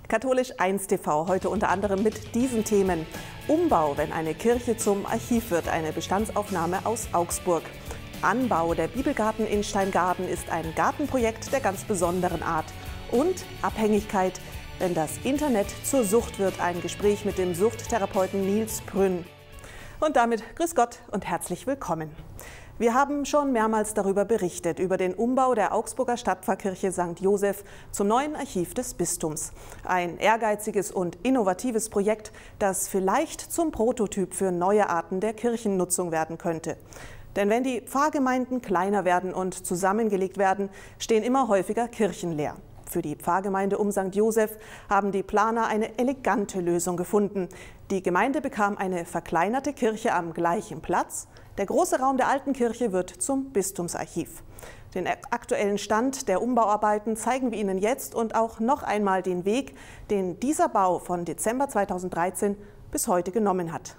Katholisch 1 TV heute unter anderem mit diesen Themen. Umbau, wenn eine Kirche zum Archiv wird, eine Bestandsaufnahme aus Augsburg. Anbau, der Bibelgarten in Steingaden ist ein Gartenprojekt der ganz besonderen Art. Und Abhängigkeit, wenn das Internet zur Sucht wird, ein Gespräch mit dem Suchttherapeuten Nils Prünn. Und damit grüß Gott und herzlich willkommen. Wir haben schon mehrmals darüber berichtet, über den Umbau der Augsburger Stadtpfarrkirche St. Joseph zum neuen Archiv des Bistums. Ein ehrgeiziges und innovatives Projekt, das vielleicht zum Prototyp für neue Arten der Kirchennutzung werden könnte. Denn wenn die Pfarrgemeinden kleiner werden und zusammengelegt werden, stehen immer häufiger Kirchen leer. Für die Pfarrgemeinde um St. Joseph haben die Planer eine elegante Lösung gefunden. Die Gemeinde bekam eine verkleinerte Kirche am gleichen Platz. Der große Raum der alten Kirche wird zum Bistumsarchiv. Den aktuellen Stand der Umbauarbeiten zeigen wir Ihnen jetzt und auch noch einmal den Weg, den dieser Bau von Dezember 2013 bis heute genommen hat.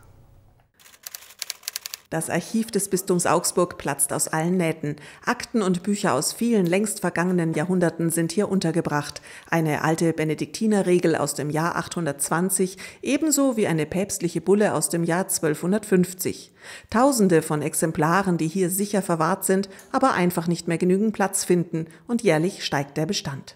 Das Archiv des Bistums Augsburg platzt aus allen Nähten. Akten und Bücher aus vielen längst vergangenen Jahrhunderten sind hier untergebracht. Eine alte Benediktinerregel aus dem Jahr 820, ebenso wie eine päpstliche Bulle aus dem Jahr 1250. Tausende von Exemplaren, die hier sicher verwahrt sind, aber einfach nicht mehr genügend Platz finden, und jährlich steigt der Bestand.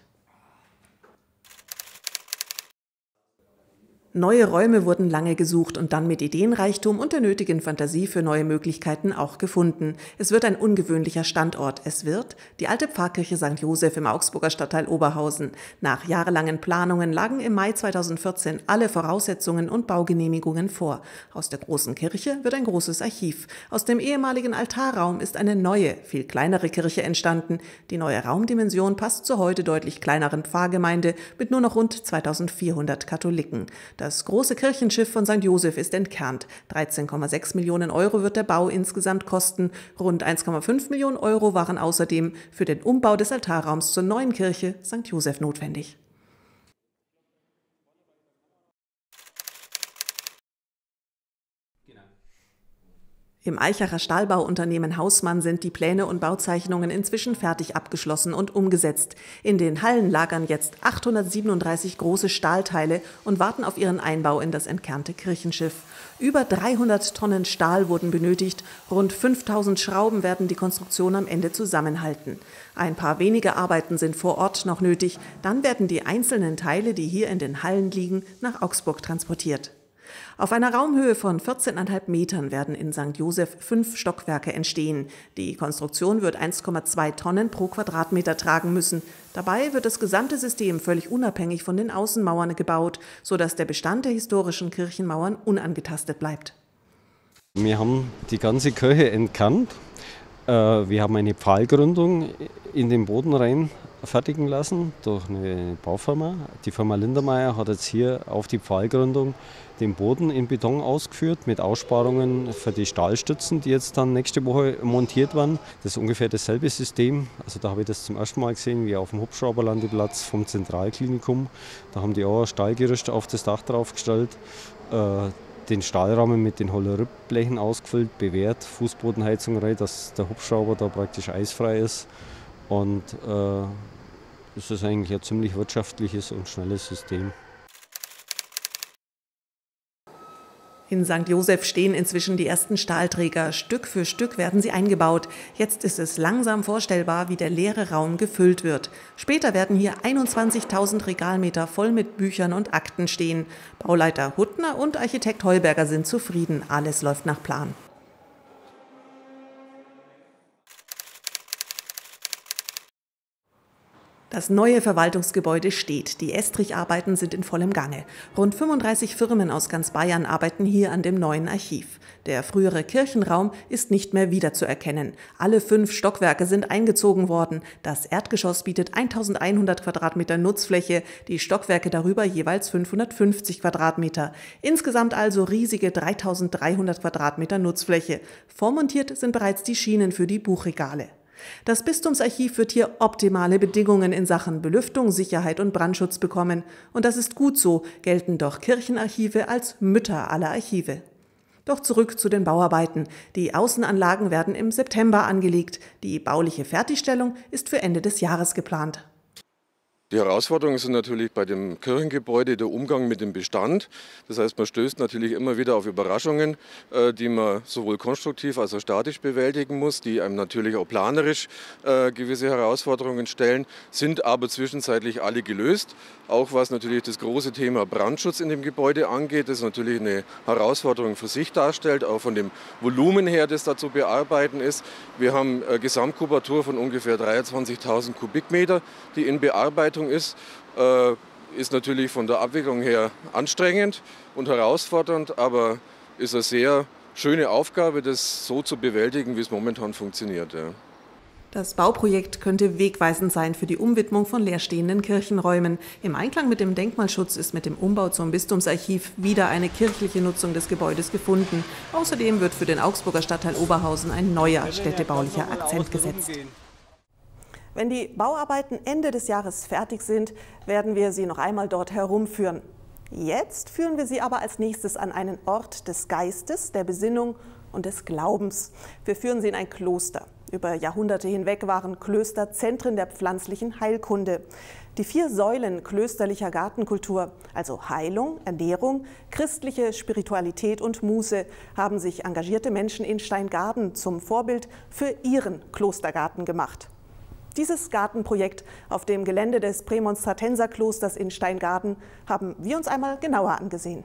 Neue Räume wurden lange gesucht und dann mit Ideenreichtum und der nötigen Fantasie für neue Möglichkeiten auch gefunden. Es wird ein ungewöhnlicher Standort. Es wird die alte Pfarrkirche St. Joseph im Augsburger Stadtteil Oberhausen. Nach jahrelangen Planungen lagen im Mai 2014 alle Voraussetzungen und Baugenehmigungen vor. Aus der großen Kirche wird ein großes Archiv. Aus dem ehemaligen Altarraum ist eine neue, viel kleinere Kirche entstanden. Die neue Raumdimension passt zur heute deutlich kleineren Pfarrgemeinde mit nur noch rund 2400 Katholiken. Das große Kirchenschiff von St. Joseph ist entkernt. 13,6 Millionen Euro wird der Bau insgesamt kosten. Rund 1,5 Millionen Euro waren außerdem für den Umbau des Altarraums zur neuen Kirche St. Joseph notwendig. Im Aichacher Stahlbauunternehmen Hausmann sind die Pläne und Bauzeichnungen inzwischen fertig abgeschlossen und umgesetzt. In den Hallen lagern jetzt 837 große Stahlteile und warten auf ihren Einbau in das entkernte Kirchenschiff. Über 300 Tonnen Stahl wurden benötigt, rund 5000 Schrauben werden die Konstruktion am Ende zusammenhalten. Ein paar wenige Arbeiten sind vor Ort noch nötig, dann werden die einzelnen Teile, die hier in den Hallen liegen, nach Augsburg transportiert. Auf einer Raumhöhe von 14,5 Metern werden in St. Joseph 5 Stockwerke entstehen. Die Konstruktion wird 1,2 Tonnen pro Quadratmeter tragen müssen. Dabei wird das gesamte System völlig unabhängig von den Außenmauern gebaut, sodass der Bestand der historischen Kirchenmauern unangetastet bleibt. Wir haben die ganze Kirche entkernt. Wir haben eine Pfahlgründung in den Boden rein fertigen lassen durch eine Baufirma. Die Firma Lindermeier hat jetzt hier auf die Pfahlgründung den Boden in Beton ausgeführt mit Aussparungen für die Stahlstützen, die jetzt dann nächste Woche montiert werden. Das ist ungefähr dasselbe System. Also da habe ich das zum ersten Mal gesehen, wie auf dem Hubschrauberlandeplatz vom Zentralklinikum. Da haben die auch ein Stahlgerüst auf das Dach draufgestellt, den Stahlrahmen mit den Hollerübblechen ausgefüllt, bewehrt, Fußbodenheizung rein, dass der Hubschrauber da praktisch eisfrei ist. Und das ist eigentlich ein ziemlich wirtschaftliches und schnelles System. In St. Joseph stehen inzwischen die ersten Stahlträger. Stück für Stück werden sie eingebaut. Jetzt ist es langsam vorstellbar, wie der leere Raum gefüllt wird. Später werden hier 21.000 Regalmeter voll mit Büchern und Akten stehen. Bauleiter Huttner und Architekt Heuberger sind zufrieden. Alles läuft nach Plan. Das neue Verwaltungsgebäude steht. Die Estricharbeiten sind in vollem Gange. Rund 35 Firmen aus ganz Bayern arbeiten hier an dem neuen Archiv. Der frühere Kirchenraum ist nicht mehr wiederzuerkennen. Alle 5 Stockwerke sind eingezogen worden. Das Erdgeschoss bietet 1100 Quadratmeter Nutzfläche, die Stockwerke darüber jeweils 550 Quadratmeter. Insgesamt also riesige 3300 Quadratmeter Nutzfläche. Vormontiert sind bereits die Schienen für die Buchregale. Das Bistumsarchiv wird hier optimale Bedingungen in Sachen Belüftung, Sicherheit und Brandschutz bekommen. Und das ist gut so, gelten doch Kirchenarchive als Mütter aller Archive. Doch zurück zu den Bauarbeiten. Die Außenanlagen werden im September angelegt. Die bauliche Fertigstellung ist für Ende des Jahres geplant. Die Herausforderungen sind natürlich bei dem Kirchengebäude der Umgang mit dem Bestand. Das heißt, man stößt natürlich immer wieder auf Überraschungen, die man sowohl konstruktiv als auch statisch bewältigen muss, die einem natürlich auch planerisch gewisse Herausforderungen stellen, sind aber zwischenzeitlich alle gelöst. Auch was natürlich das große Thema Brandschutz in dem Gebäude angeht, das natürlich eine Herausforderung für sich darstellt, auch von dem Volumen her, das da zu bearbeiten ist. Wir haben eine Gesamtkubatur von ungefähr 23.000 Kubikmeter, die in Bearbeitung ist natürlich von der Abwicklung her anstrengend und herausfordernd, aber ist eine sehr schöne Aufgabe, das so zu bewältigen, wie es momentan funktioniert. Ja. Das Bauprojekt könnte wegweisend sein für die Umwidmung von leerstehenden Kirchenräumen. Im Einklang mit dem Denkmalschutz ist mit dem Umbau zum Bistumsarchiv wieder eine kirchliche Nutzung des Gebäudes gefunden. Außerdem wird für den Augsburger Stadtteil Oberhausen ein neuer städtebaulicher Akzent gesetzt. Wenn die Bauarbeiten Ende des Jahres fertig sind, werden wir Sie noch einmal dort herumführen. Jetzt führen wir Sie aber als nächstes an einen Ort des Geistes, der Besinnung und des Glaubens. Wir führen Sie in ein Kloster. Über Jahrhunderte hinweg waren Klöster Zentren der pflanzlichen Heilkunde. Die 4 Säulen klösterlicher Gartenkultur, also Heilung, Ernährung, christliche Spiritualität und Muße, haben sich engagierte Menschen in Steingaden zum Vorbild für ihren Klostergarten gemacht. Dieses Gartenprojekt auf dem Gelände des Prämonstratenserklosters in Steingaden haben wir uns einmal genauer angesehen.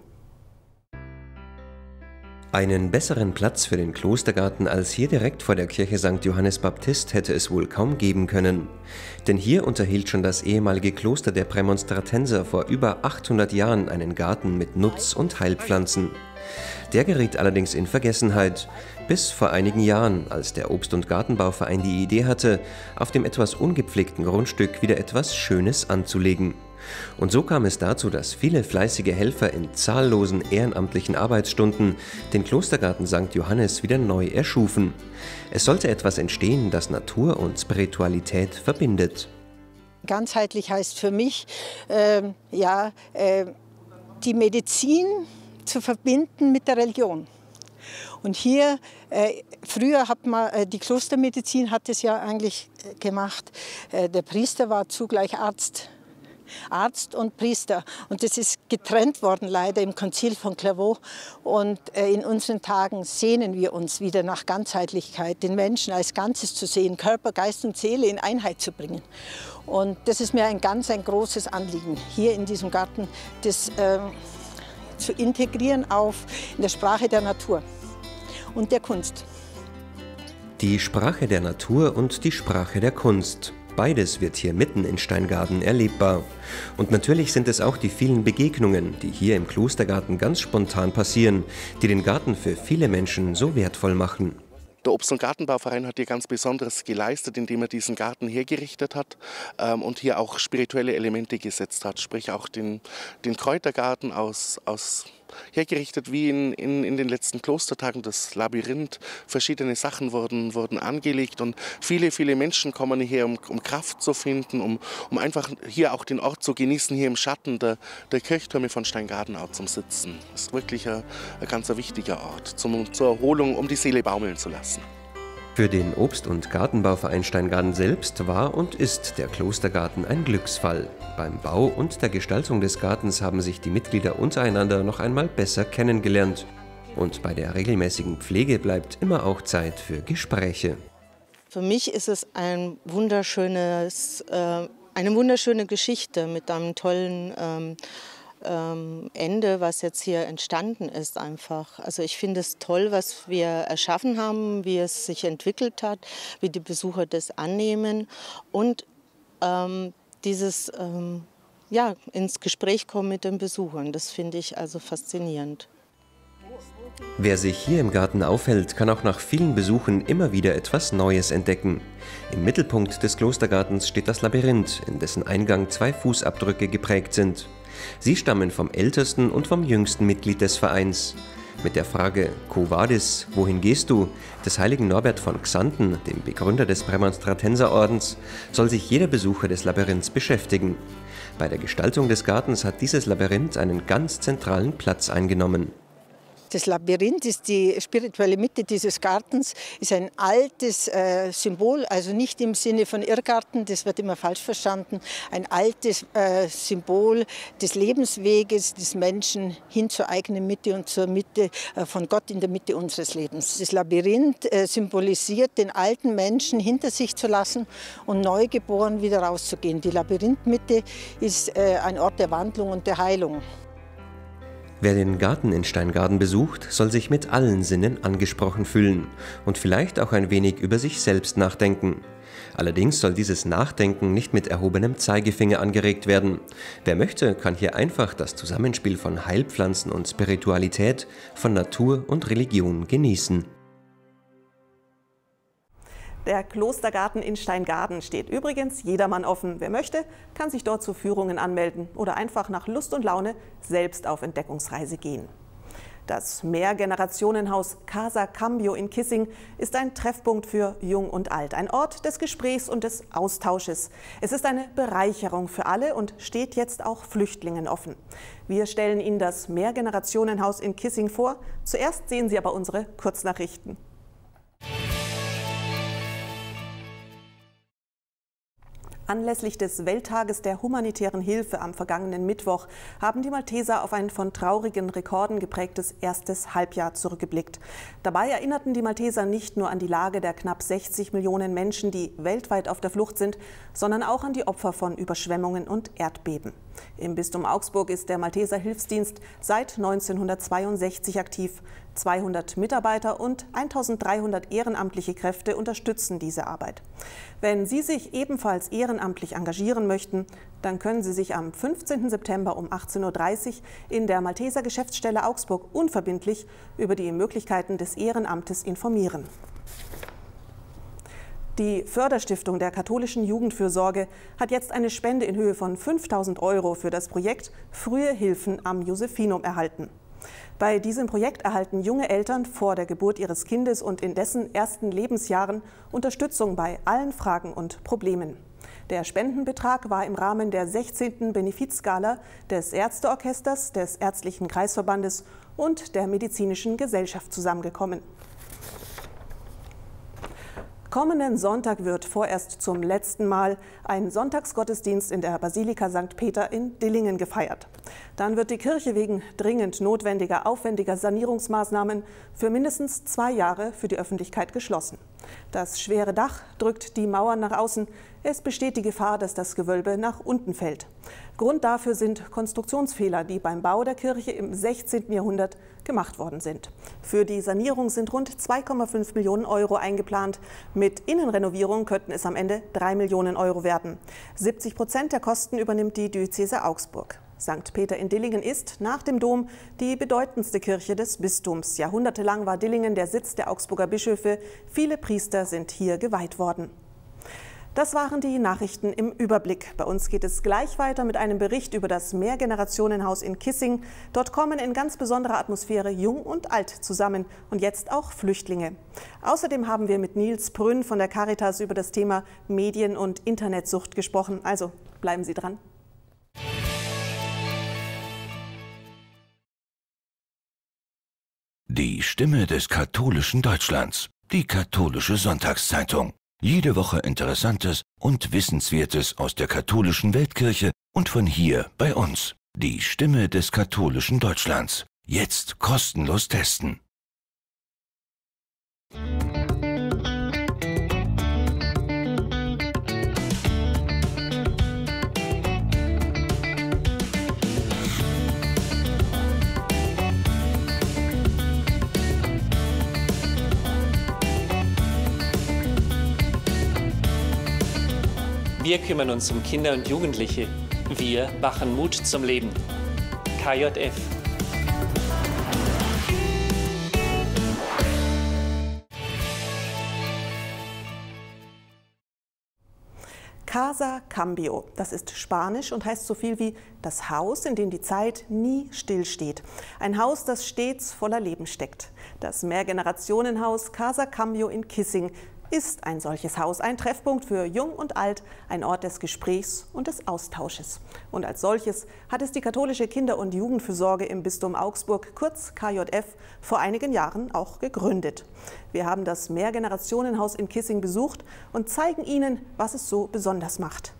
Einen besseren Platz für den Klostergarten als hier direkt vor der Kirche St. Johannes Baptist hätte es wohl kaum geben können. Denn hier unterhielt schon das ehemalige Kloster der Prämonstratenser vor über 800 Jahren einen Garten mit Nutz- und Heilpflanzen. Der geriet allerdings in Vergessenheit, bis vor einigen Jahren, als der Obst- und Gartenbauverein die Idee hatte, auf dem etwas ungepflegten Grundstück wieder etwas Schönes anzulegen. Und so kam es dazu, dass viele fleißige Helfer in zahllosen ehrenamtlichen Arbeitsstunden den Klostergarten St. Johannes wieder neu erschufen. Es sollte etwas entstehen, das Natur und Spiritualität verbindet. Ganzheitlich heißt für mich, die Medizin zu verbinden mit der Religion. Und hier, früher hat man, die Klostermedizin hat es ja eigentlich gemacht, der Priester war zugleich Arzt und Priester. Und das ist getrennt worden leider im Konzil von Clairvaux. Und in unseren Tagen sehnen wir uns wieder nach Ganzheitlichkeit, den Menschen als Ganzes zu sehen, Körper, Geist und Seele in Einheit zu bringen. Und das ist mir ein großes Anliegen, hier in diesem Garten das zu integrieren in der Sprache der Natur und der Kunst. Die Sprache der Natur und die Sprache der Kunst. Beides wird hier mitten in Steingaden erlebbar. Und natürlich sind es auch die vielen Begegnungen, die hier im Klostergarten ganz spontan passieren, die den Garten für viele Menschen so wertvoll machen. Der Obst- und Gartenbauverein hat hier ganz Besonderes geleistet, indem er diesen Garten hergerichtet hat und hier auch spirituelle Elemente gesetzt hat. Sprich auch den Kräutergarten hergerichtet wie in den letzten Klostertagen, das Labyrinth. Verschiedene Sachen wurden angelegt und viele Menschen kommen hier, um Kraft zu finden, um einfach hier auch den Ort zu genießen, hier im Schatten der Kirchtürme von Steingaden auch zum Sitzen. Das ist wirklich ein ganz wichtiger Ort zur Erholung, um die Seele baumeln zu lassen. Für den Obst- und Gartenbauverein Steingaden selbst war und ist der Klostergarten ein Glücksfall. Beim Bau und der Gestaltung des Gartens haben sich die Mitglieder untereinander noch einmal besser kennengelernt. Und bei der regelmäßigen Pflege bleibt immer auch Zeit für Gespräche. Für mich ist es eine wunderschöne Geschichte mit einem tollen Ende, was jetzt hier entstanden ist einfach. Also ich finde es toll, was wir erschaffen haben, wie es sich entwickelt hat, wie die Besucher das annehmen und dieses ins Gespräch kommen mit den Besuchern. Das finde ich also faszinierend. Wer sich hier im Garten aufhält, kann auch nach vielen Besuchen immer wieder etwas Neues entdecken. Im Mittelpunkt des Klostergartens steht das Labyrinth, in dessen Eingang 2 Fußabdrücke geprägt sind. Sie stammen vom ältesten und vom jüngsten Mitglied des Vereins. Mit der Frage Quo vadis, wohin gehst du, des heiligen Norbert von Xanten, dem Begründer des Prämonstratenserordens, soll sich jeder Besucher des Labyrinths beschäftigen. Bei der Gestaltung des Gartens hat dieses Labyrinth einen ganz zentralen Platz eingenommen. Das Labyrinth ist die spirituelle Mitte dieses Gartens, ist ein altes Symbol, also nicht im Sinne von Irrgarten, das wird immer falsch verstanden, ein altes Symbol des Lebensweges des Menschen hin zur eigenen Mitte und zur Mitte von Gott in der Mitte unseres Lebens. Das Labyrinth symbolisiert, den alten Menschen hinter sich zu lassen und neugeboren wieder rauszugehen. Die Labyrinthmitte ist ein Ort der Wandlung und der Heilung. Wer den Garten in Steingaden besucht, soll sich mit allen Sinnen angesprochen fühlen und vielleicht auch ein wenig über sich selbst nachdenken. Allerdings soll dieses Nachdenken nicht mit erhobenem Zeigefinger angeregt werden. Wer möchte, kann hier einfach das Zusammenspiel von Heilpflanzen und Spiritualität, von Natur und Religion genießen. Der Klostergarten in Steingaden steht übrigens jedermann offen. Wer möchte, kann sich dort zu Führungen anmelden oder einfach nach Lust und Laune selbst auf Entdeckungsreise gehen. Das Mehrgenerationenhaus Casa Cambio in Kissing ist ein Treffpunkt für Jung und Alt, ein Ort des Gesprächs und des Austausches. Es ist eine Bereicherung für alle und steht jetzt auch Flüchtlingen offen. Wir stellen Ihnen das Mehrgenerationenhaus in Kissing vor. Zuerst sehen Sie aber unsere Kurznachrichten. Anlässlich des Welttages der humanitären Hilfe am vergangenen Mittwoch haben die Malteser auf ein von traurigen Rekorden geprägtes erstes Halbjahr zurückgeblickt. Dabei erinnerten die Malteser nicht nur an die Lage der knapp 60 Millionen Menschen, die weltweit auf der Flucht sind, sondern auch an die Opfer von Überschwemmungen und Erdbeben. Im Bistum Augsburg ist der Malteser Hilfsdienst seit 1962 aktiv. 200 Mitarbeiter und 1300 ehrenamtliche Kräfte unterstützen diese Arbeit. Wenn Sie sich ebenfalls ehrenamtlich engagieren möchten, dann können Sie sich am 15. September um 18:30 Uhr in der Malteser Geschäftsstelle Augsburg unverbindlich über die Möglichkeiten des Ehrenamtes informieren. Die Förderstiftung der katholischen Jugendfürsorge hat jetzt eine Spende in Höhe von 5.000 € für das Projekt Frühe Hilfen am Josephinum erhalten. Bei diesem Projekt erhalten junge Eltern vor der Geburt ihres Kindes und in dessen ersten Lebensjahren Unterstützung bei allen Fragen und Problemen. Der Spendenbetrag war im Rahmen der 16. Benefizgala des Ärzteorchesters, des Ärztlichen Kreisverbandes und der Medizinischen Gesellschaft zusammengekommen. Kommenden Sonntag wird vorerst zum letzten Mal ein Sonntagsgottesdienst in der Basilika St. Peter in Dillingen gefeiert. Dann wird die Kirche wegen dringend notwendiger, aufwendiger Sanierungsmaßnahmen für mindestens 2 Jahre für die Öffentlichkeit geschlossen. Das schwere Dach drückt die Mauern nach außen. Es besteht die Gefahr, dass das Gewölbe nach unten fällt. Grund dafür sind Konstruktionsfehler, die beim Bau der Kirche im 16. Jahrhundert gemacht worden sind. Für die Sanierung sind rund 2,5 Millionen € eingeplant. Mit Innenrenovierung könnten es am Ende 3 Millionen € werden. 70% der Kosten übernimmt die Diözese Augsburg. St. Peter in Dillingen ist nach dem Dom die bedeutendste Kirche des Bistums. Jahrhundertelang war Dillingen der Sitz der Augsburger Bischöfe. Viele Priester sind hier geweiht worden. Das waren die Nachrichten im Überblick. Bei uns geht es gleich weiter mit einem Bericht über das Mehrgenerationenhaus in Kissing. Dort kommen in ganz besonderer Atmosphäre Jung und Alt zusammen und jetzt auch Flüchtlinge. Außerdem haben wir mit Nils Brünn von der Caritas über das Thema Medien- und Internetsucht gesprochen. Also bleiben Sie dran. Die Stimme des katholischen Deutschlands, die Katholische Sonntagszeitung. Jede Woche Interessantes und Wissenswertes aus der katholischen Weltkirche und von hier bei uns. Die Stimme des katholischen Deutschlands. Jetzt kostenlos testen. Wir kümmern uns um Kinder und Jugendliche. Wir machen Mut zum Leben. KJF. Casa Cambio, das ist Spanisch und heißt so viel wie das Haus, in dem die Zeit nie stillsteht. Ein Haus, das stets voller Leben steckt. Das Mehrgenerationenhaus Casa Cambio in Kissing ist ein solches Haus ein Treffpunkt für Jung und Alt, ein Ort des Gesprächs und des Austausches. Und als solches hat es die katholische Kinder- und Jugendfürsorge im Bistum Augsburg, kurz KJF, vor einigen Jahren auch gegründet. Wir haben das Mehrgenerationenhaus in Kissing besucht und zeigen Ihnen, was es so besonders macht.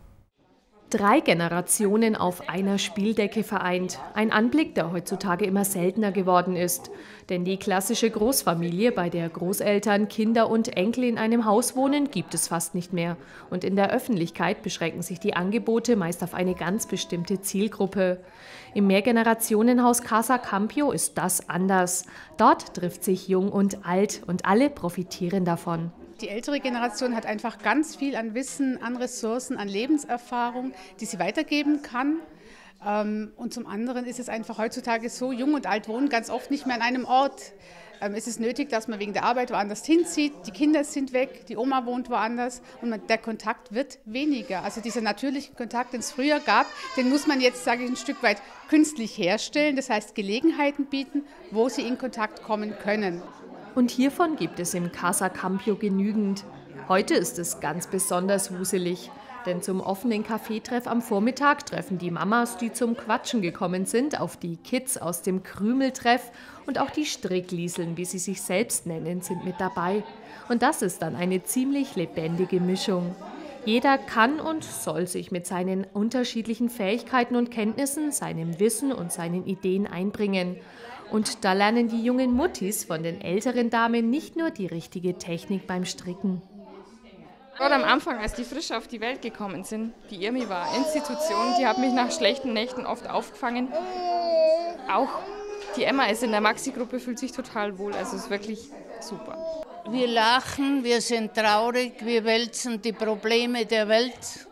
3 Generationen auf einer Spieldecke vereint. Ein Anblick, der heutzutage immer seltener geworden ist. Denn die klassische Großfamilie, bei der Großeltern, Kinder und Enkel in einem Haus wohnen, gibt es fast nicht mehr. Und in der Öffentlichkeit beschränken sich die Angebote meist auf eine ganz bestimmte Zielgruppe. Im Mehrgenerationenhaus Casa Campio ist das anders. Dort trifft sich Jung und Alt und alle profitieren davon. Die ältere Generation hat einfach ganz viel an Wissen, an Ressourcen, an Lebenserfahrung, die sie weitergeben kann. Und zum anderen ist es einfach heutzutage so, Jung und Alt wohnen ganz oft nicht mehr an einem Ort. Es ist nötig, dass man wegen der Arbeit woanders hinzieht, die Kinder sind weg, die Oma wohnt woanders und der Kontakt wird weniger. Also dieser natürliche Kontakt, den es früher gab, den muss man jetzt, sage ich, ein Stück weit künstlich herstellen. Das heißt, Gelegenheiten bieten, wo sie in Kontakt kommen können. Und hiervon gibt es im Casa Campio genügend. Heute ist es ganz besonders wuselig. Denn zum offenen Kaffeetreff am Vormittag treffen die Mamas, die zum Quatschen gekommen sind, auf die Kids aus dem Krümeltreff. Und auch die Stricklieseln, wie sie sich selbst nennen, sind mit dabei. Und das ist dann eine ziemlich lebendige Mischung. Jeder kann und soll sich mit seinen unterschiedlichen Fähigkeiten und Kenntnissen, seinem Wissen und seinen Ideen einbringen. Und da lernen die jungen Muttis von den älteren Damen nicht nur die richtige Technik beim Stricken. Gerade am Anfang, als die frisch auf die Welt gekommen sind, die Irmi war Institution, die hat mich nach schlechten Nächten oft aufgefangen. Auch die Emma ist in der Maxi-Gruppe, fühlt sich total wohl, also ist wirklich super. Wir lachen, wir sind traurig, wir wälzen die Probleme der Welt.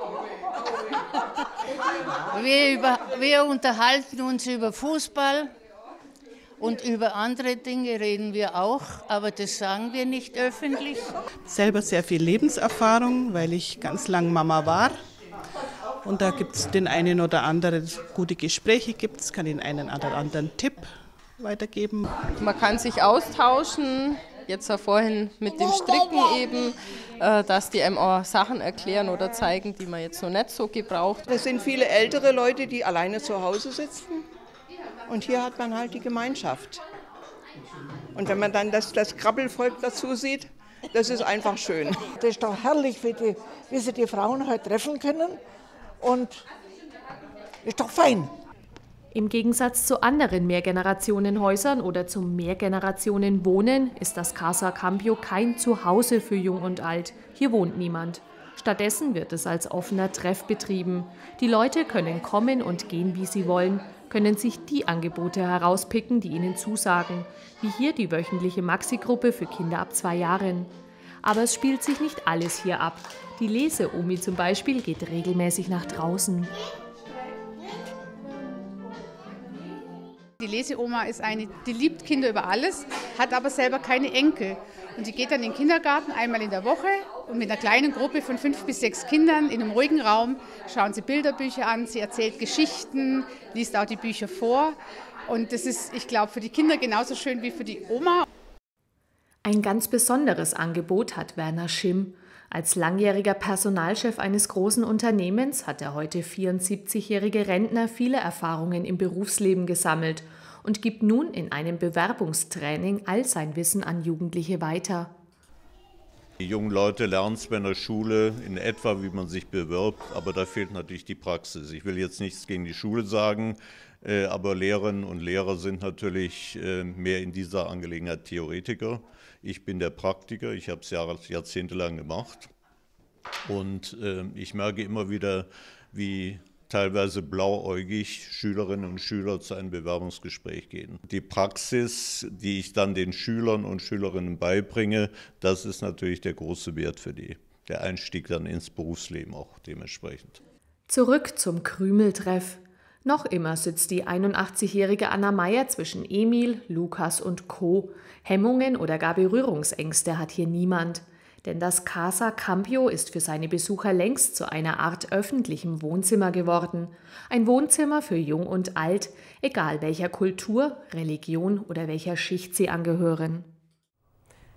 Wir unterhalten uns über Fußball. Und über andere Dinge reden wir auch, aber das sagen wir nicht öffentlich. Selber sehr viel Lebenserfahrung, weil ich ganz lang Mama war. Und da gibt es den einen oder anderen gute Gespräche, kann den einen oder anderen Tipp weitergeben. Man kann sich austauschen, jetzt vorhin mit dem Stricken eben, dass die einem auch Sachen erklären oder zeigen, die man jetzt noch nicht so gebraucht. Das sind viele ältere Leute, die alleine zu Hause sitzen. Und hier hat man halt die Gemeinschaft. Und wenn man dann das Krabbelvolk dazu sieht, das ist einfach schön. Das ist doch herrlich, wie sie die Frauen halt treffen können. Und ist doch fein. Im Gegensatz zu anderen Mehrgenerationenhäusern oder zum Mehrgenerationenwohnen ist das Casa Campio kein Zuhause für Jung und Alt. Hier wohnt niemand. Stattdessen wird es als offener Treff betrieben. Die Leute können kommen und gehen, wie sie wollen, können sich die Angebote herauspicken, die ihnen zusagen, wie hier die wöchentliche Maxi-Gruppe für Kinder ab 2 Jahren. Aber es spielt sich nicht alles hier ab. Die Lese-Omi zum Beispiel geht regelmäßig nach draußen. Die Leseoma ist eine, die liebt Kinder über alles, hat aber selber keine Enkel. Und die geht dann in den Kindergarten einmal in der Woche und mit einer kleinen Gruppe von 5 bis 6 Kindern in einem ruhigen Raum schauen sie Bilderbücher an, sie erzählt Geschichten, liest auch die Bücher vor. Und das ist, ich glaube, für die Kinder genauso schön wie für die Oma. Ein ganz besonderes Angebot hat Werner Schimm. Als langjähriger Personalchef eines großen Unternehmens hat der heute 74-jährige Rentner viele Erfahrungen im Berufsleben gesammelt und gibt nun in einem Bewerbungstraining all sein Wissen an Jugendliche weiter. Die jungen Leute lernen es bei einer Schule in etwa, wie man sich bewirbt, aber da fehlt natürlich die Praxis. Ich will jetzt nichts gegen die Schule sagen, aber Lehrerinnen und Lehrer sind natürlich mehr in dieser Angelegenheit Theoretiker. Ich bin der Praktiker, ich habe es jahrzehntelang gemacht und ich merke immer wieder, wie teilweise blauäugig Schülerinnen und Schüler zu einem Bewerbungsgespräch gehen. Die Praxis, die ich dann den Schülern und Schülerinnen beibringe, das ist natürlich der große Wert für die. Der Einstieg dann ins Berufsleben auch dementsprechend. Zurück zum Krümeltreff. Noch immer sitzt die 81-jährige Anna Meyer zwischen Emil, Lukas und Co. Hemmungen oder gar Berührungsängste hat hier niemand. Denn das Casa Campio ist für seine Besucher längst zu einer Art öffentlichem Wohnzimmer geworden. Ein Wohnzimmer für Jung und Alt, egal welcher Kultur, Religion oder welcher Schicht sie angehören.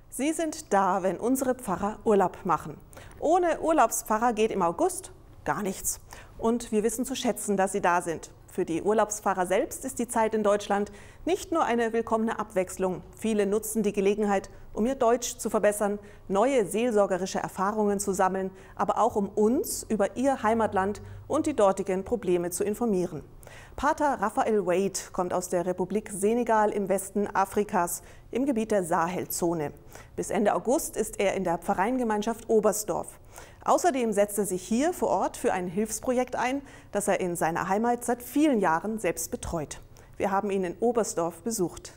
Sie sind da, wenn unsere Pfarrer Urlaub machen. Ohne Urlaubspfarrer geht im August gar nichts. Und wir wissen zu schätzen, dass sie da sind. Für die Urlaubspfarrer selbst ist die Zeit in Deutschland nicht nur eine willkommene Abwechslung. Viele nutzen die Gelegenheit, um ihr Deutsch zu verbessern, neue seelsorgerische Erfahrungen zu sammeln, aber auch um uns über ihr Heimatland und die dortigen Probleme zu informieren. Pater Raphael Wade kommt aus der Republik Senegal im Westen Afrikas, im Gebiet der Sahelzone. Bis Ende August ist er in der Pfarreiengemeinschaft Oberstdorf. Außerdem setzt er sich hier vor Ort für ein Hilfsprojekt ein, das er in seiner Heimat seit vielen Jahren selbst betreut. Wir haben ihn in Oberstdorf besucht.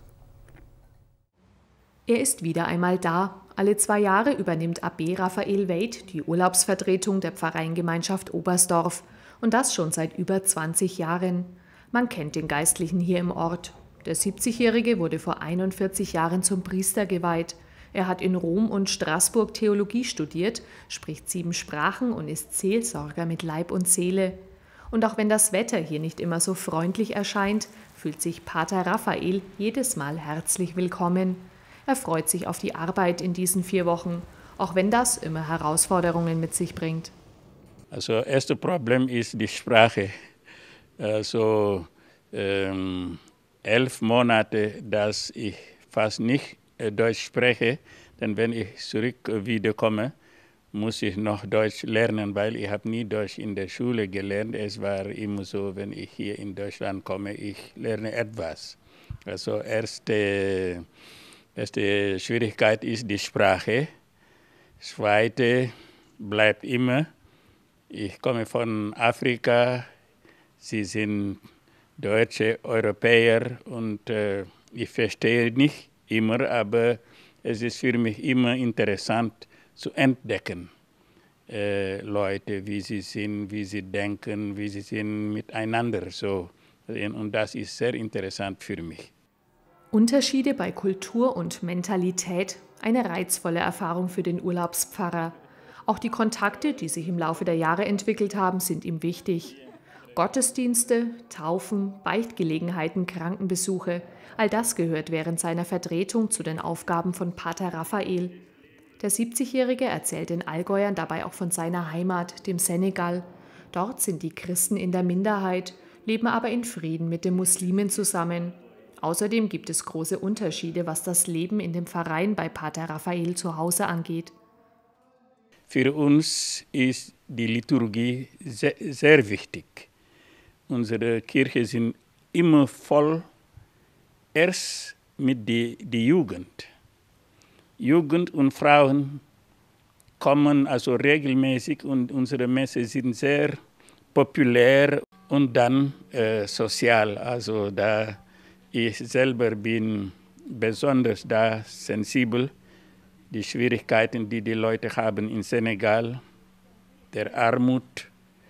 Er ist wieder einmal da. Alle 2 Jahre übernimmt Abbé Raphael Wade die Urlaubsvertretung der Pfarreiengemeinschaft Oberstdorf. Und das schon seit über 20 Jahren. Man kennt den Geistlichen hier im Ort. Der 70-Jährige wurde vor 41 Jahren zum Priester geweiht. Er hat in Rom und Straßburg Theologie studiert, spricht 7 Sprachen und ist Seelsorger mit Leib und Seele. Und auch wenn das Wetter hier nicht immer so freundlich erscheint, fühlt sich Pater Raphael jedes Mal herzlich willkommen. Er freut sich auf die Arbeit in diesen 4 Wochen, auch wenn das immer Herausforderungen mit sich bringt. Also das erste Problem ist die Sprache. Also 11 Monate, dass ich fast nicht Deutsch spreche, denn wenn ich zurück wiederkomme, muss ich noch Deutsch lernen, weil ich habe nie Deutsch in der Schule gelernt. Es war immer so, wenn ich hier in Deutschland komme, ich lerne etwas. Also erste Schwierigkeit ist die Sprache. Zweite bleibt immer, ich komme von Afrika, Sie sind Deutsche, Europäer und ich verstehe nicht immer, aber es ist für mich immer interessant zu entdecken, Leute, wie sie sind, wie sie denken, wie sie sind miteinander. So. Und das ist sehr interessant für mich. Unterschiede bei Kultur und Mentalität, eine reizvolle Erfahrung für den Urlaubspfarrer. Auch die Kontakte, die sich im Laufe der Jahre entwickelt haben, sind ihm wichtig. Gottesdienste, Taufen, Beichtgelegenheiten, Krankenbesuche, all das gehört während seiner Vertretung zu den Aufgaben von Pater Raphael. Der 70-Jährige erzählt den Allgäuern dabei auch von seiner Heimat, dem Senegal. Dort sind die Christen in der Minderheit, leben aber in Frieden mit den Muslimen zusammen. Außerdem gibt es große Unterschiede, was das Leben in den Pfarreien bei Pater Raphael zu Hause angeht. Für uns ist die Liturgie sehr, sehr wichtig. Unsere Kirche sind immer voll, erst mit der Jugend. Jugend und Frauen kommen also regelmäßig und unsere Messen sind sehr populär und dann sozial. Also da ich selber bin besonders da sensibel, die Schwierigkeiten, die die Leute haben in Senegal, der Armut.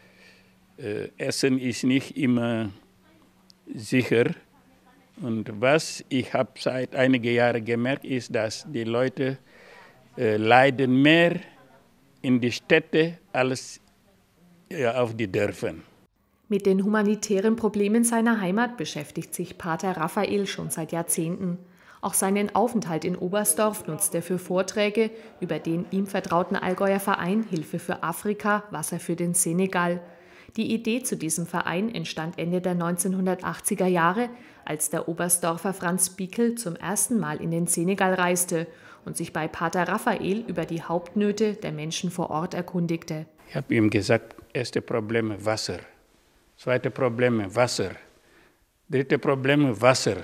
Essen ist nicht immer sicher. Und was ich habe seit einigen Jahren gemerkt, ist, dass die Leute leiden mehr in die Städte als auf die Dörfer. Mit den humanitären Problemen seiner Heimat beschäftigt sich Pater Raphael schon seit Jahrzehnten. Auch seinen Aufenthalt in Oberstdorf nutzt er für Vorträge über den ihm vertrauten Allgäuer Verein Hilfe für Afrika, Wasser für den Senegal. Die Idee zu diesem Verein entstand Ende der 1980er Jahre, als der Oberstdorfer Franz Bickel zum ersten Mal in den Senegal reiste und sich bei Pater Raphael über die Hauptnöte der Menschen vor Ort erkundigte. Ich habe ihm gesagt, erste Problem Wasser, zweite Problem Wasser, dritte Problem Wasser.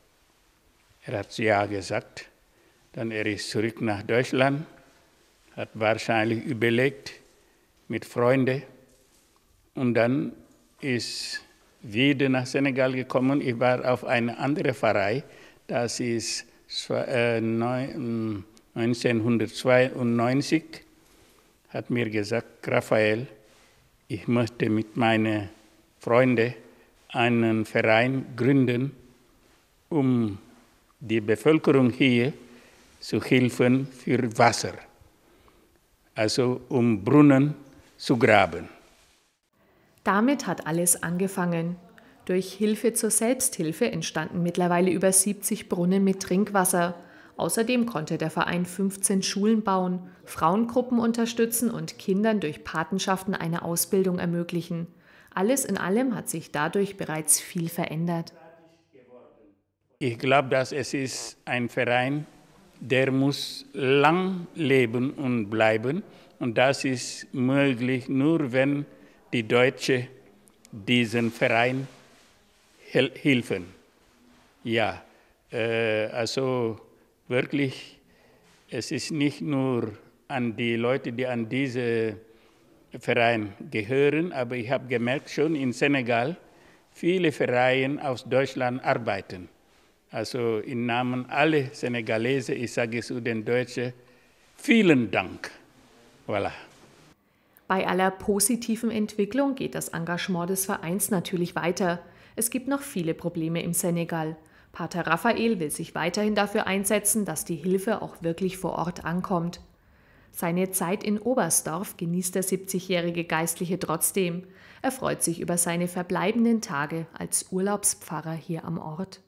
Er hat ja gesagt, dann er ist zurück nach Deutschland, hat wahrscheinlich überlegt mit Freunden und dann ist wieder nach Senegal gekommen. Ich war auf eine andere Pfarrei, das ist 1992, hat mir gesagt, Raphael, ich möchte mit meinen Freunden einen Verein gründen, um die Bevölkerung hier zu helfen für Wasser, also um Brunnen zu graben. Damit hat alles angefangen. Durch Hilfe zur Selbsthilfe entstanden mittlerweile über 70 Brunnen mit Trinkwasser. Außerdem konnte der Verein 15 Schulen bauen, Frauengruppen unterstützen und Kindern durch Patenschaften eine Ausbildung ermöglichen. Alles in allem hat sich dadurch bereits viel verändert. Ich glaube, dass es ist ein Verein, der muss lang leben und bleiben. Und das ist möglich nur, wenn die Deutschen diesen Verein helfen. Ja, also wirklich, es ist nicht nur an die Leute, die an diesen Verein gehören, aber ich habe gemerkt, schon in Senegal, viele Vereine aus Deutschland arbeiten. Also im Namen aller Senegalesen, ich sage zu den Deutschen, vielen Dank. Voilà. Bei aller positiven Entwicklung geht das Engagement des Vereins natürlich weiter. Es gibt noch viele Probleme im Senegal. Pater Raphael will sich weiterhin dafür einsetzen, dass die Hilfe auch wirklich vor Ort ankommt. Seine Zeit in Oberstdorf genießt der 70-jährige Geistliche trotzdem. Er freut sich über seine verbleibenden Tage als Urlaubspfarrer hier am Ort.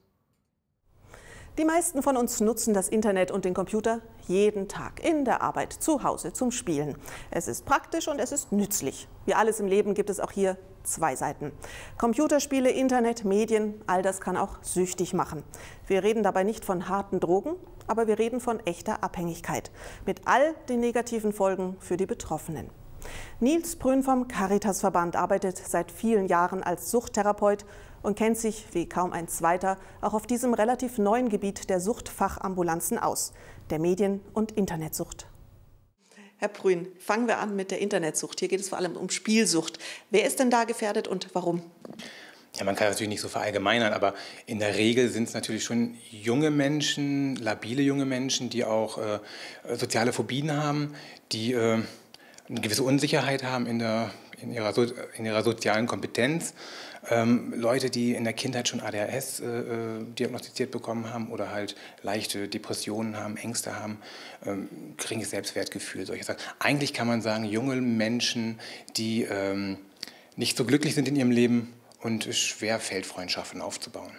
Die meisten von uns nutzen das Internet und den Computer jeden Tag, in der Arbeit, zu Hause, zum Spielen. Es ist praktisch und es ist nützlich. Wie alles im Leben gibt es auch hier zwei Seiten. Computerspiele, Internet, Medien, all das kann auch süchtig machen. Wir reden dabei nicht von harten Drogen, aber wir reden von echter Abhängigkeit. Mit all den negativen Folgen für die Betroffenen. Nils Brünn vom Caritasverband arbeitet seit vielen Jahren als Suchttherapeut und kennt sich wie kaum ein zweiter auch auf diesem relativ neuen Gebiet der Suchtfachambulanzen aus, der Medien- und Internetsucht. Herr Brünn, fangen wir an mit der Internetsucht. Hier geht es vor allem um Spielsucht. Wer ist denn da gefährdet und warum? Ja, man kann das natürlich nicht so verallgemeinern, aber in der Regel sind es natürlich schon junge Menschen, labile junge Menschen, die auch soziale Phobien haben, die eine gewisse Unsicherheit haben in ihrer sozialen Kompetenz. Leute, die in der Kindheit schon ADHS diagnostiziert bekommen haben oder halt leichte Depressionen haben, Ängste haben, geringes Selbstwertgefühl, solche Sachen. Eigentlich kann man sagen, junge Menschen, die nicht so glücklich sind in ihrem Leben und es schwer fällt, Freundschaften aufzubauen.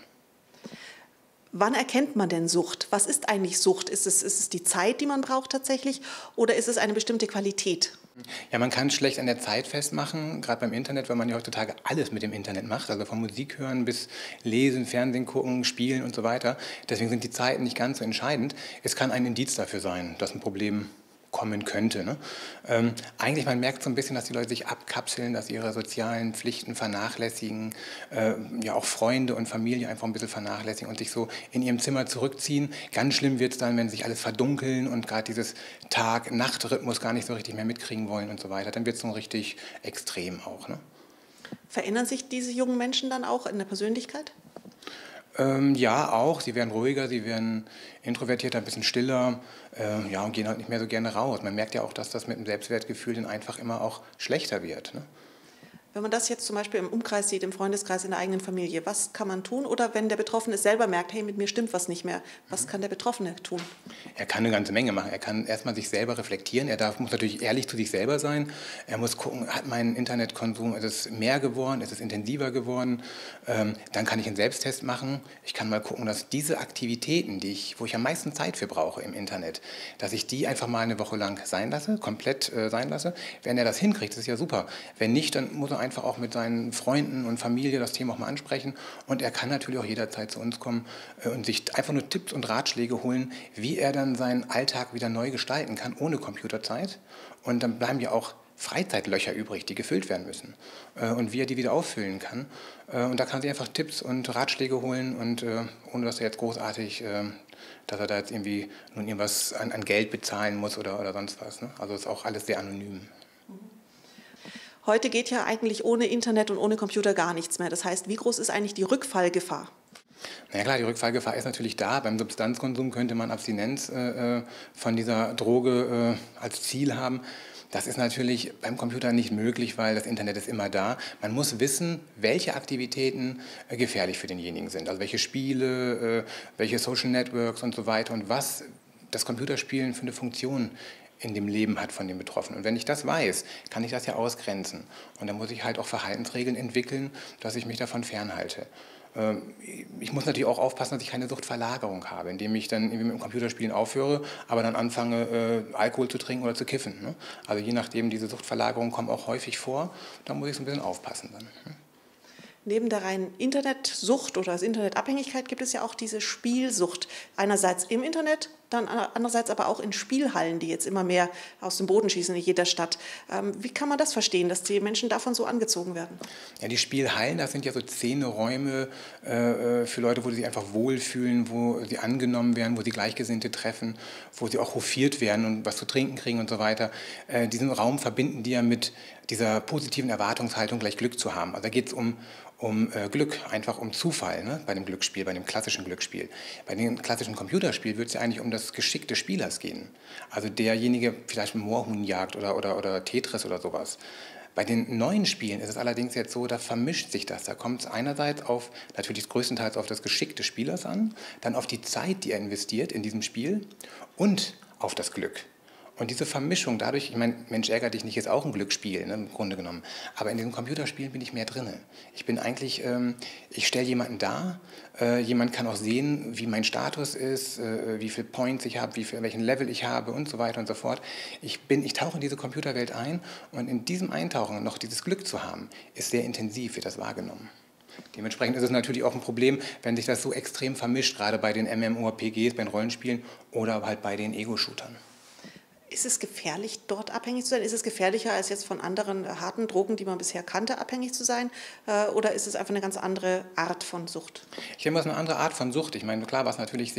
Wann erkennt man denn Sucht? Was ist eigentlich Sucht? Ist es die Zeit, die man braucht tatsächlich, oder ist es eine bestimmte Qualität? Ja, man kann es schlecht an der Zeit festmachen, gerade beim Internet, weil man ja heutzutage alles mit dem Internet macht, also von Musik hören bis Lesen, Fernsehen gucken, Spielen und so weiter. Deswegen sind die Zeiten nicht ganz so entscheidend. Es kann ein Indiz dafür sein, dass ein Problem kommen könnte. Ne? Eigentlich, man merkt so ein bisschen, dass die Leute sich abkapseln, dass sie ihre sozialen Pflichten vernachlässigen, ja auch Freunde und Familie einfach ein bisschen vernachlässigen und sich so in ihrem Zimmer zurückziehen. Ganz schlimm wird es dann, wenn sich alles verdunkeln und gerade dieses Tag-Nacht-Rhythmus gar nicht so richtig mehr mitkriegen wollen und so weiter. Dann wird es so richtig extrem auch. Ne? Verändern sich diese jungen Menschen dann auch in der Persönlichkeit? Ja, auch. Sie werden ruhiger, sie werden introvertierter, ein bisschen stiller, ja, und gehen halt nicht mehr so gerne raus. Man merkt ja auch, dass das mit dem Selbstwertgefühl dann einfach immer auch schlechter wird. Ne? Wenn man das jetzt zum Beispiel im Umkreis sieht, im Freundeskreis, in der eigenen Familie, was kann man tun? Oder wenn der Betroffene es selber merkt, hey, mit mir stimmt was nicht mehr, was kann der Betroffene tun? Er kann eine ganze Menge machen. Er kann erstmal sich selber reflektieren. Muss natürlich ehrlich zu sich selber sein. Er muss gucken, hat mein Internetkonsum, ist es mehr geworden, ist es intensiver geworden? Dann kann ich einen Selbsttest machen. Ich kann mal gucken, dass diese Aktivitäten, wo ich am meisten Zeit für brauche im Internet, dass ich die einfach mal eine Woche lang sein lasse, komplett sein lasse. Wenn er das hinkriegt, das ist ja super. Wenn nicht, dann muss er einfach auch mit seinen Freunden und Familie das Thema auch mal ansprechen. Und er kann natürlich auch jederzeit zu uns kommen und sich einfach nur Tipps und Ratschläge holen, wie er dann seinen Alltag wieder neu gestalten kann, ohne Computerzeit. Und dann bleiben ja auch Freizeitlöcher übrig, die gefüllt werden müssen. Und wie er die wieder auffüllen kann. Und da kann er sich einfach Tipps und Ratschläge holen und ohne dass er jetzt großartig, dass er da jetzt irgendwie nun irgendwas an Geld bezahlen muss oder sonst was. Ne? Also ist auch alles sehr anonym. Heute geht ja eigentlich ohne Internet und ohne Computer gar nichts mehr. Das heißt, wie groß ist eigentlich die Rückfallgefahr? Na ja, klar, die Rückfallgefahr ist natürlich da. Beim Substanzkonsum könnte man Abstinenz von dieser Droge als Ziel haben. Das ist natürlich beim Computer nicht möglich, weil das Internet ist immer da. Man muss wissen, welche Aktivitäten gefährlich für denjenigen sind. Also welche Spiele, welche Social Networks und so weiter und was das Computerspielen für eine Funktion in dem Leben hat von dem Betroffenen. Und wenn ich das weiß, kann ich das ja ausgrenzen. Und dann muss ich halt auch Verhaltensregeln entwickeln, dass ich mich davon fernhalte. Ich muss natürlich auch aufpassen, dass ich keine Suchtverlagerung habe, indem ich dann irgendwie mit dem Computerspielen aufhöre, aber dann anfange, Alkohol zu trinken oder zu kiffen. Ne? Also je nachdem, diese Suchtverlagerungen kommen auch häufig vor, da muss ich so ein bisschen aufpassen dann. Ne? Neben der reinen Internetsucht oder als Internetabhängigkeit gibt es ja auch diese Spielsucht. Einerseits im Internet, dann andererseits aber auch in Spielhallen, die jetzt immer mehr aus dem Boden schießen in jeder Stadt. Wie kann man das verstehen, dass die Menschen davon so angezogen werden? Ja, die Spielhallen, das sind ja so Szeneräume für Leute, wo sie sich einfach wohlfühlen, wo sie angenommen werden, wo sie Gleichgesinnte treffen, wo sie auch hofiert werden und was zu trinken kriegen und so weiter. Diesen Raum verbinden die ja mit dieser positiven Erwartungshaltung, gleich Glück zu haben. Also da geht es um Glück, einfach um Zufall, ne? Bei dem Glücksspiel, bei dem klassischen Glücksspiel. Bei dem klassischen Computerspiel wird es ja eigentlich um das Geschick des Spielers gehen. Also derjenige vielleicht mit Moorhuhn jagt oder Tetris oder sowas. Bei den neuen Spielen ist es allerdings jetzt so, da vermischt sich das. Da kommt es einerseits natürlich größtenteils auf das Geschick des Spielers an, dann auf die Zeit, die er investiert in diesem Spiel und auf das Glück. Und diese Vermischung dadurch, ich meine, Mensch ärgert dich nicht, ist auch ein Glücksspiel, ne, im Grunde genommen. Aber in diesen Computerspielen bin ich mehr drin. Ich bin eigentlich, ich stelle jemanden dar, jemand kann auch sehen, wie mein Status ist, wie viele Points ich habe, welchen Level ich habe und so weiter und so fort. Ich tauche in diese Computerwelt ein und in diesem Eintauchen noch dieses Glück zu haben, ist sehr intensiv, wird das wahrgenommen. Dementsprechend ist es natürlich auch ein Problem, wenn sich das so extrem vermischt, gerade bei den MMORPGs, bei den Rollenspielen oder halt bei den Ego-Shootern. Ist es gefährlich, dort abhängig zu sein? Ist es gefährlicher, als jetzt von anderen harten Drogen, die man bisher kannte, abhängig zu sein? Oder ist es einfach eine ganz andere Art von Sucht? Ich denke, es ist eine andere Art von Sucht. Ich meine, klar, was natürlich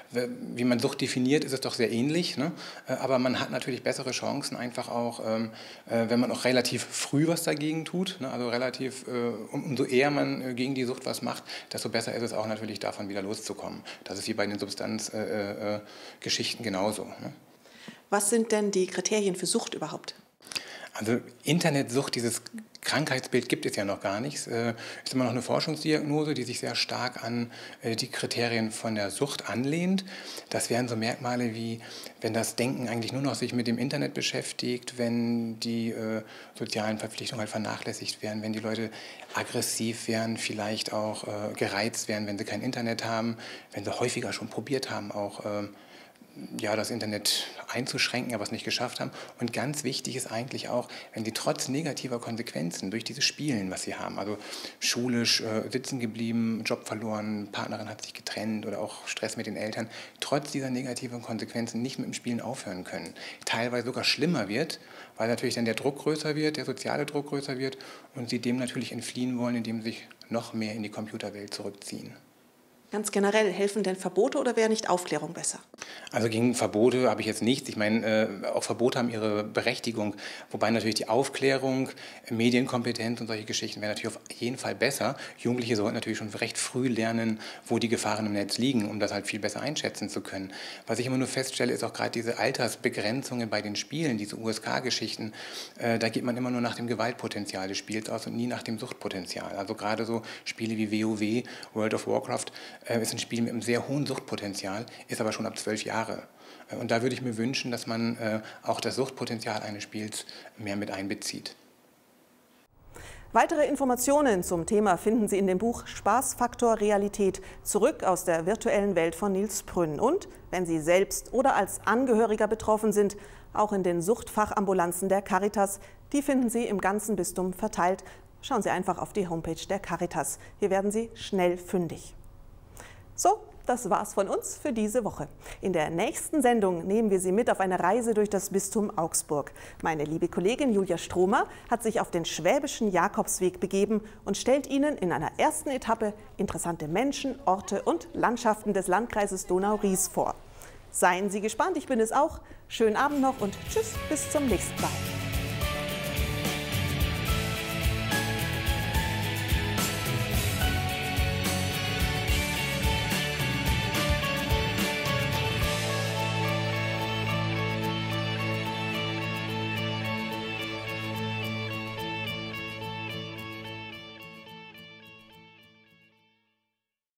wie man Sucht definiert, ist es doch sehr ähnlich. Ne? Aber man hat natürlich bessere Chancen, einfach auch, wenn man auch relativ früh was dagegen tut. Ne? Also umso eher man gegen die Sucht was macht, desto besser ist es auch natürlich, davon wieder loszukommen. Das ist wie bei den Substanzgeschichten genauso. Ne? Was sind denn die Kriterien für Sucht überhaupt? Also Internetsucht, dieses Krankheitsbild gibt es ja noch gar nicht. Es ist immer noch eine Forschungsdiagnose, die sich sehr stark an die Kriterien von der Sucht anlehnt. Das wären so Merkmale wie, wenn das Denken eigentlich nur noch sich mit dem Internet beschäftigt, wenn die sozialen Verpflichtungen halt vernachlässigt werden, wenn die Leute aggressiv werden, vielleicht auch gereizt werden, wenn sie kein Internet haben, wenn sie häufiger schon probiert haben, auch das Internet einzuschränken, aber es nicht geschafft haben. Und ganz wichtig ist eigentlich auch, wenn sie trotz negativer Konsequenzen durch dieses Spielen, was sie haben, also schulisch sitzen geblieben, Job verloren, Partnerin hat sich getrennt oder auch Stress mit den Eltern, trotz dieser negativen Konsequenzen nicht mit dem Spielen aufhören können. Teilweise sogar schlimmer wird, weil natürlich dann der Druck größer wird, der soziale Druck größer wird und sie dem natürlich entfliehen wollen, indem sie sich noch mehr in die Computerwelt zurückziehen. Ganz generell, helfen denn Verbote oder wäre nicht Aufklärung besser? Also gegen Verbote habe ich jetzt nichts. Ich meine, auch Verbote haben ihre Berechtigung. Wobei natürlich die Aufklärung, Medienkompetenz und solche Geschichten wären natürlich auf jeden Fall besser. Jugendliche sollten natürlich schon recht früh lernen, wo die Gefahren im Netz liegen, um das halt viel besser einschätzen zu können. Was ich immer nur feststelle, ist auch gerade diese Altersbegrenzungen bei den Spielen, diese USK-Geschichten. Da geht man immer nur nach dem Gewaltpotenzial des Spiels aus und nie nach dem Suchtpotenzial. Also gerade so Spiele wie WoW, World of Warcraft, ist ein Spiel mit einem sehr hohen Suchtpotenzial, ist aber schon ab 12 Jahre. Und da würde ich mir wünschen, dass man auch das Suchtpotenzial eines Spiels mehr mit einbezieht. Weitere Informationen zum Thema finden Sie in dem Buch Spaßfaktor Realität, zurück aus der virtuellen Welt von Nils Prünn. Und wenn Sie selbst oder als Angehöriger betroffen sind, auch in den Suchtfachambulanzen der Caritas, die finden Sie im ganzen Bistum verteilt. Schauen Sie einfach auf die Homepage der Caritas. Hier werden Sie schnell fündig. So, das war's von uns für diese Woche. In der nächsten Sendung nehmen wir Sie mit auf eine Reise durch das Bistum Augsburg. Meine liebe Kollegin Julia Stromer hat sich auf den Schwäbischen Jakobsweg begeben und stellt Ihnen in einer ersten Etappe interessante Menschen, Orte und Landschaften des Landkreises Donau-Ries vor. Seien Sie gespannt, ich bin es auch. Schönen Abend noch und tschüss, bis zum nächsten Mal.